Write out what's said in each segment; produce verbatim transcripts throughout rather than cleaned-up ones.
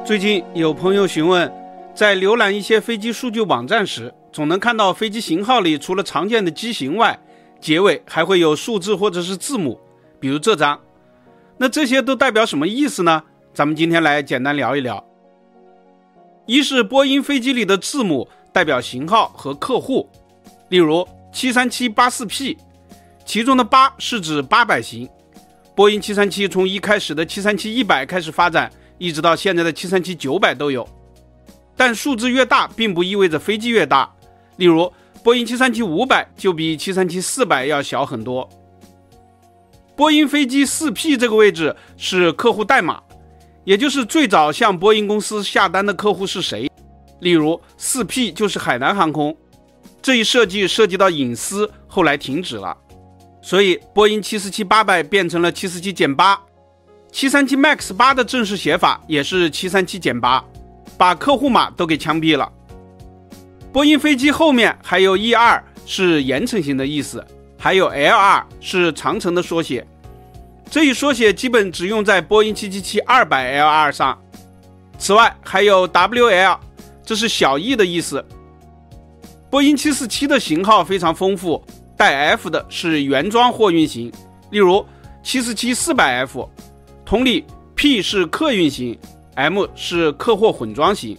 最近有朋友询问，在浏览一些飞机数据网站时，总能看到飞机型号里除了常见的机型外，结尾还会有数字或者是字母，比如这张。那这些都代表什么意思呢？咱们今天来简单聊一聊。一是波音飞机里的字母代表型号和客户，例如七三七八四 P， 其中的八是指八百型。波音七三七从一开始的七三七一百开始发展，一直到现在的七三七九百都有。但数字越大并不意味着飞机越大，例如波音七三七五百就比七三七四百要小很多。波音飞机 四 P 这个位置是客户代码，也就是最早向波音公司下单的客户是谁，例如 四 P 就是海南航空。这一设计涉及到隐私，后来停止了，所以波音七四七八百变成了七四七减八，七三七 MAX 八的正式写法也是七三七减八，把客户码都给枪毙了。波音飞机后面还有 E 二 是延程型的意思，还有 L 二 是长程的缩写，这一缩写基本只用在波音七七七二百 L 二 上。此外还有 W L， 这是小 e 的意思。波音七四七的型号非常丰富，带 F 的是原装货运型，例如七四七四百 F， 同理 P 是客运型， M 是客货混装型，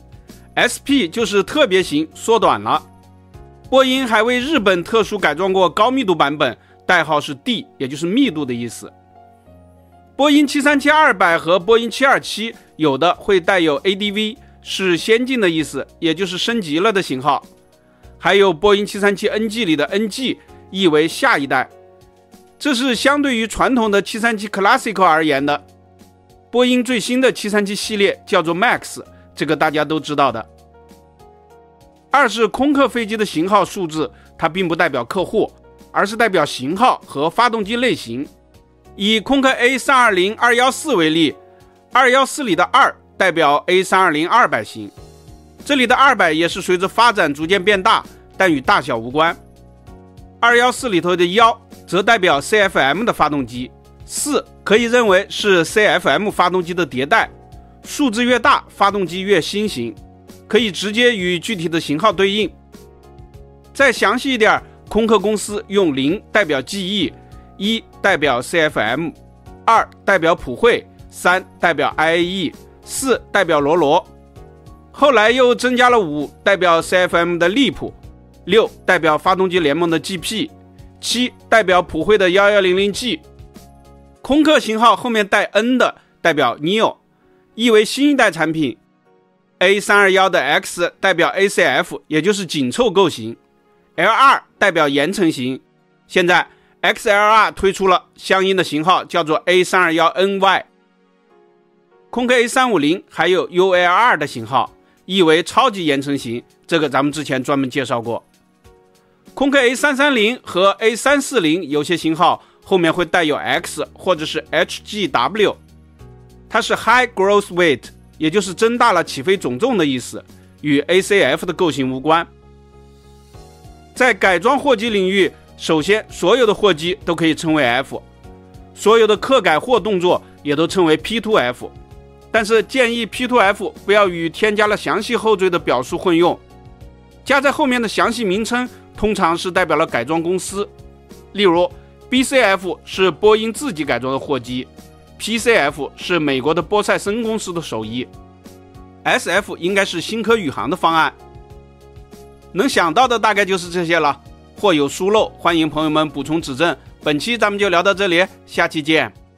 S P 就是特别型，缩短了。波音还为日本特殊改装过高密度版本，代号是 D， 也就是密度的意思。波音七三七二百和波音七二七有的会带有 A D V， 是先进的意思，也就是升级了的型号。还有波音七三七 N G 里的 N G， 意为下一代，这是相对于传统的七三七 Classical 而言的。波音最新的七三七系列叫做 MAX， 这个大家都知道的。二是空客飞机的型号数字，它并不代表客户，而是代表型号和发动机类型。以空客 A 三二零 二一四 为例，二一四里的二代表 A 三二零 二百型，这里的二百也是随着发展逐渐变大，但与大小无关。二一四里头的一则代表 C F M 的发动机，四可以认为是 C F M 发动机的迭代，数字越大发动机越新型，可以直接与具体的型号对应。再详细一点，空客公司用零代表记忆，一代表 C F M， 二代表普惠，三代表 I A E， 四代表罗罗。后来又增加了五代表 C F M 的利普，六代表发动机联盟的 G P， 七代表普惠的 一一零零 G。 空客型号后面带 N 的代表 Neo， 意为新一代产品。 A 三二一 的 X 代表 A C F， 也就是紧凑构型， L 二 代表延程型。现在 X L 二 推出了相应的型号，叫做 A 三二一 N Y。 空客 A 三五零 还有 U L 二 的型号，意为超级延程型，这个咱们之前专门介绍过。空客 A 三三零 和 A 三四零 有些型号后面会带有 X 或者是 H G W， 它是 High Gross Weight， 也就是增大了起飞总重的意思，与 A C F 的构型无关。在改装货机领域，首先所有的货机都可以称为 F， 所有的客改货动作也都称为 P 二 F， 但是建议 P 二 F 不要与添加了详细后缀的表述混用，加在后面的详细名称通常是代表了改装公司，例如 B C F 是波音自己改装的货机， P C F 是美国的波塞森公司的手艺， S F 应该是新科宇航的方案。能想到的大概就是这些了，或有疏漏欢迎朋友们补充指正。本期咱们就聊到这里，下期见。